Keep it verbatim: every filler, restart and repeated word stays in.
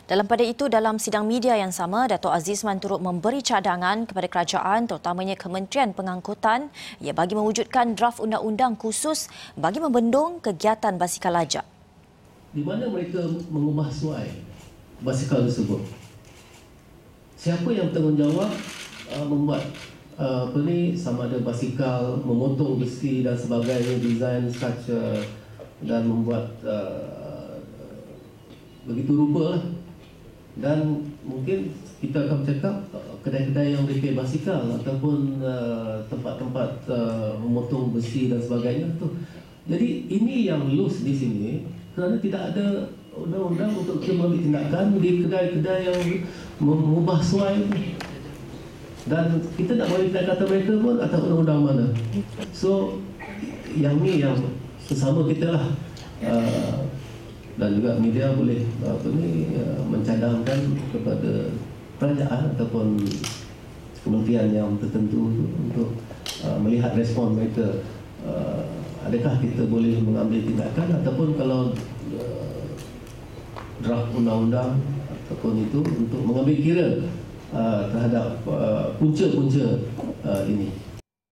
Dalam pada itu, dalam sidang media yang sama, Dato' Azizman turut memberi cadangan kepada kerajaan terutamanya Kementerian Pengangkutan ia bagi mewujudkan draft undang-undang khusus bagi membendung kegiatan basikal lajak. Di mana mereka mengubah suai basikal tersebut? Siapa yang bertanggungjawab uh, membuat uh, apa ni, sama ada basikal, memotong besi dan sebagainya, design, structure dan membuat uh, begitu rupa lah. Dan mungkin kita akan cakap kedai-kedai yang repair basikal ataupun uh, tempat-tempat uh, memotong besi dan sebagainya tu. Jadi ini yang loose di sini kerana tidak ada undang-undang untuk kita mengambil tindakan di kedai-kedai yang mengubah suai itu. Dan kita nak bagi kata mereka pun atas undang-undang mana. So yang ni yang sesama kita lah. Uh, dan juga media boleh apa ni mencadangkan kepada kerajaan ataupun kementerian yang tertentu untuk uh, melihat respon mereka, uh, adakah kita boleh mengambil tindakan ataupun kalau uh, draft undang-undang ataupun itu untuk mengambil kira uh, terhadap uh, punca-punca uh, ini.